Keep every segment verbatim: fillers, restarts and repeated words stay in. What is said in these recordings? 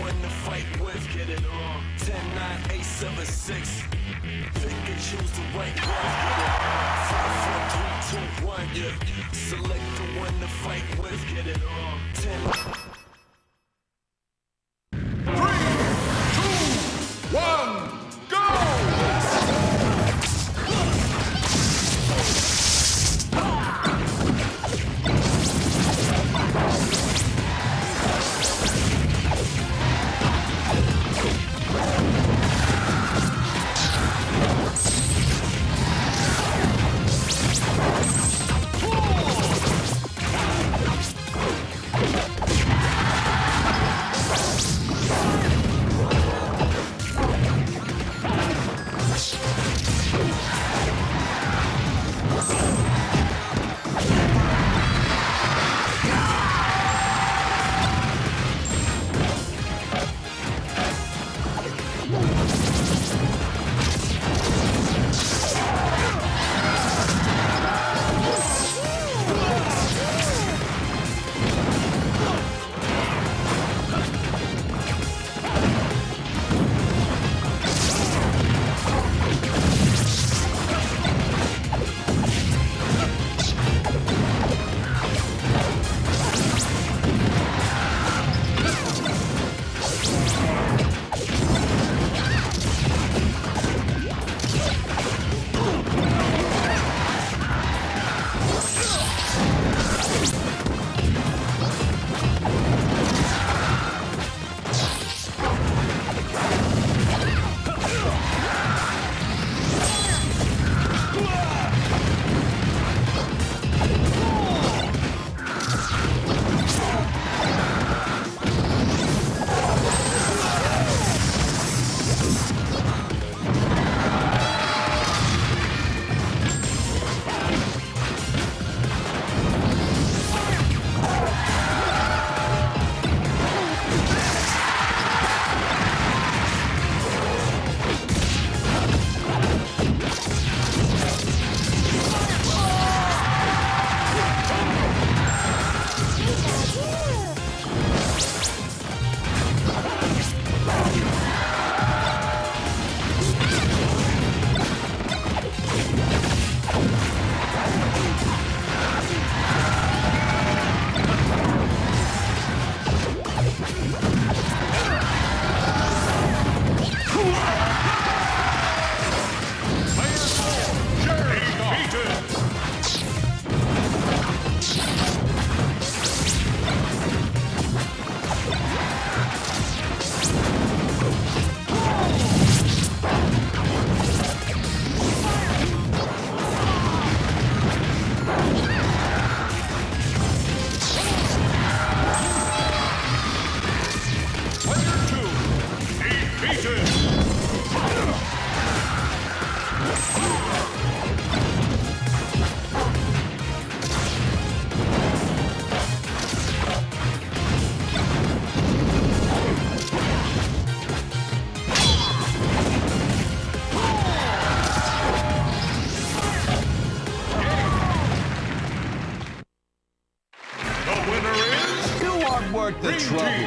one to fight with. Get it on. ten, nine, eight, seven, six. Pick and choose the right one. Get it on. five, four, three, two, one. Yeah. Select the one to fight with. Get it on. ten. One, go! Worth the trouble.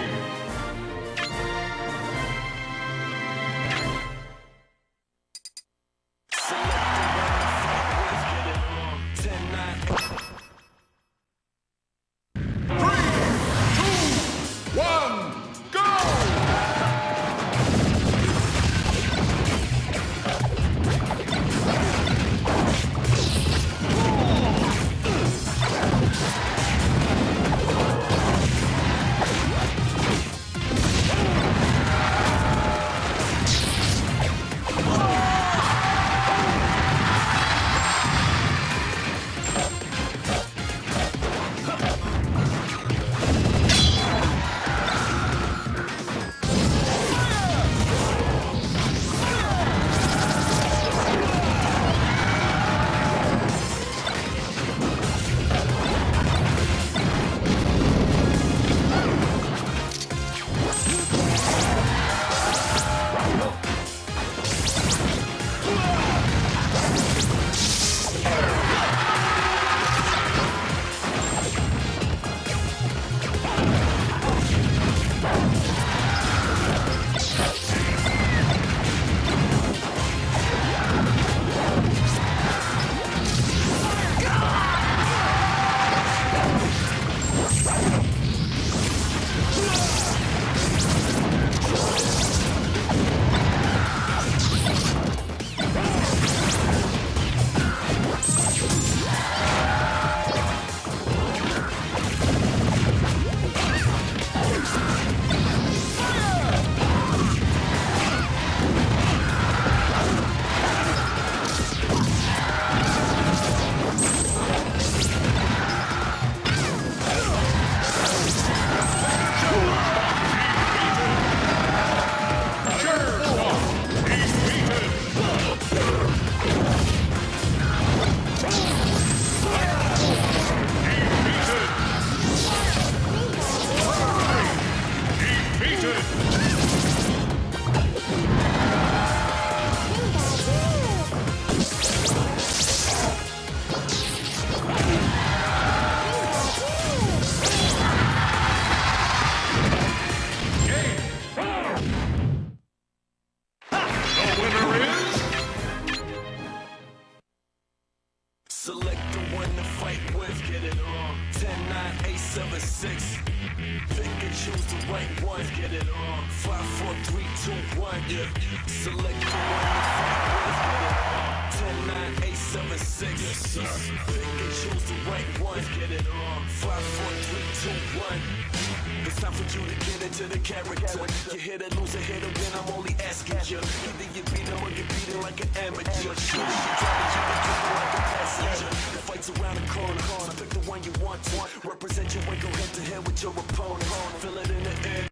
choose the right one. Get it on. Five, four, three, two, one. Yeah. Select the one to fight with. Get it on. Ten, nine, eight, seven, six. Yes, sir. Pick and choose the right one. Get it on. Five, four, three, two, one. It's time for you to get into the character. You hit or lose, a hit or win, I'm only asking you. Either you beat him or you beat him like an amateur. Shoot, you drive it, you can drive it like a passenger. The fight's around the corner, so pick the one you want to. Represent your way, go head to head with your opponent. Feel it in the air.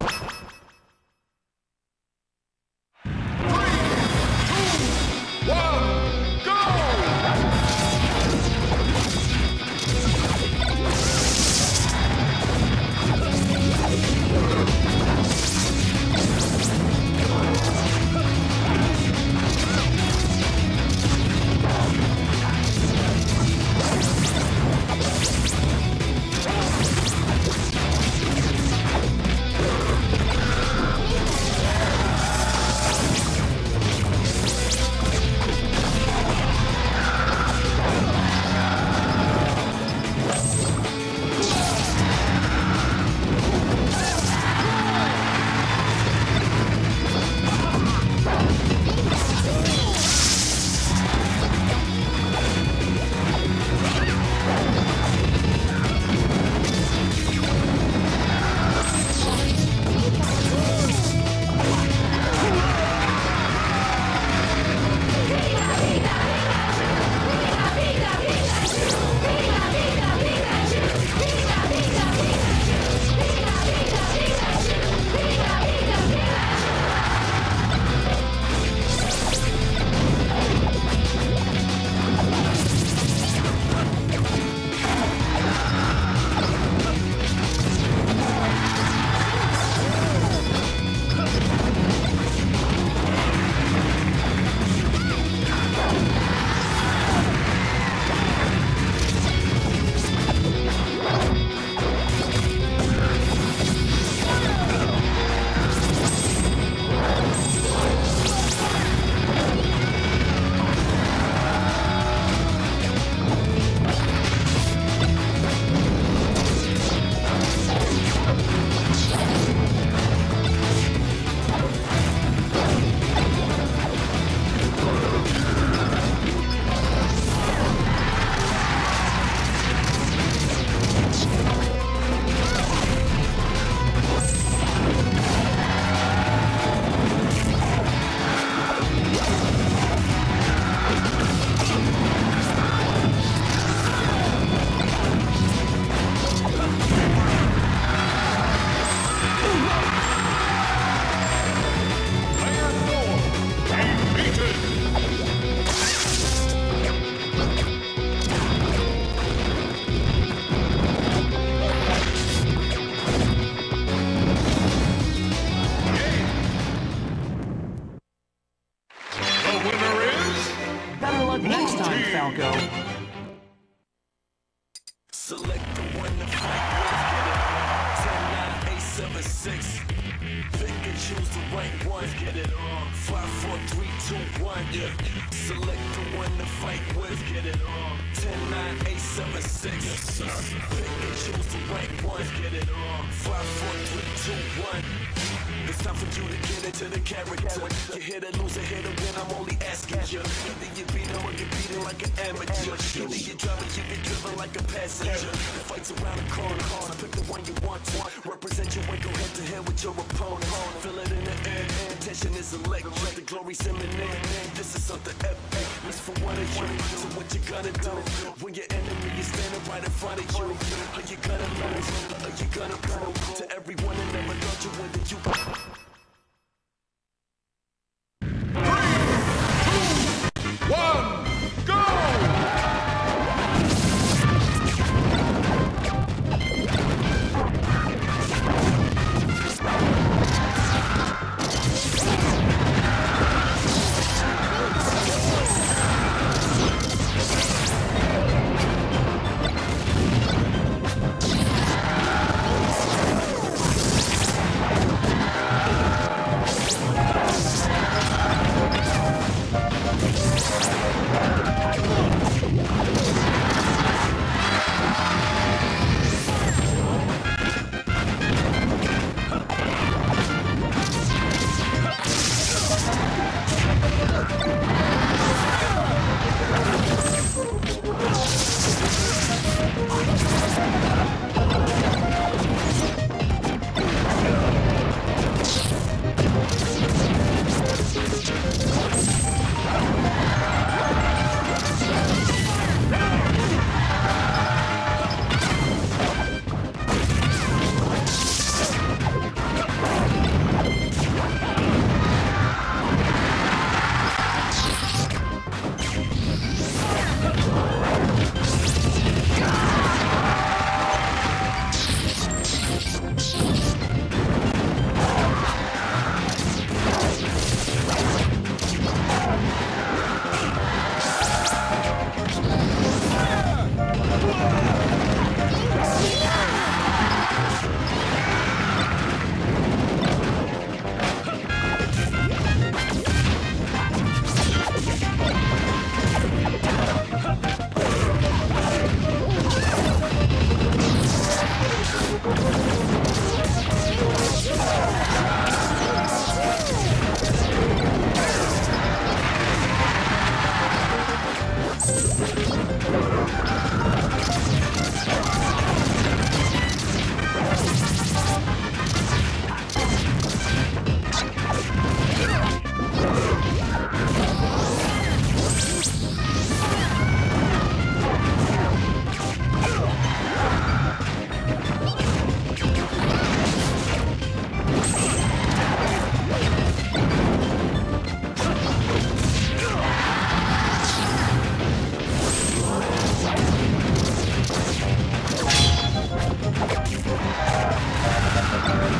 Three, two, one, go! Next time, Falco. Select the one to fight with. Get it on. Ten, nine, eight, seven, six. Pick and choose the right one. Get it on. Five, four, three, two, one. Yeah. Select the one to fight with. Get it on. Ten, nine, eight, seven, six. Yes, sir. Pick and choose the right one. Get it on. Five, four, three, two, one. It's time for you to get into the character. You hit or lose, a hit or win, I'm only asking you. Either you beat him or you beat him like an amateur. Either you drive it, you get driven like a passenger. The fight's around the corner, so pick the one you want to. Represent your way, go head to head with your opponent. Feel it in the air, tension is electric. The glory's imminent. This is something epic. It's for one of you. So what you gonna do when your enemy is standing right in front of you? Are you gonna lose? Are you gonna prove to everyone that never thought you whether you? One, go!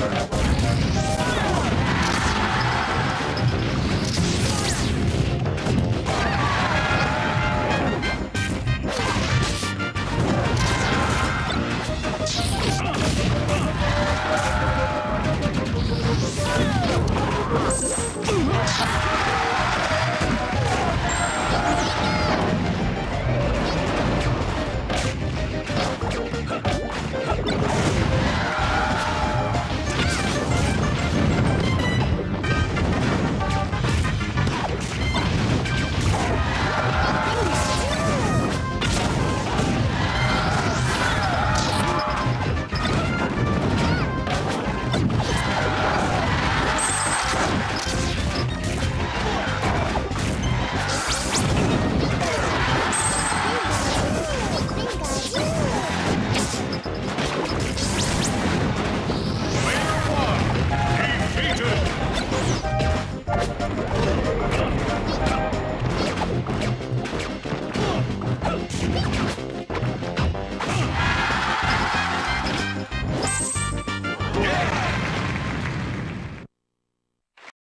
Defeated.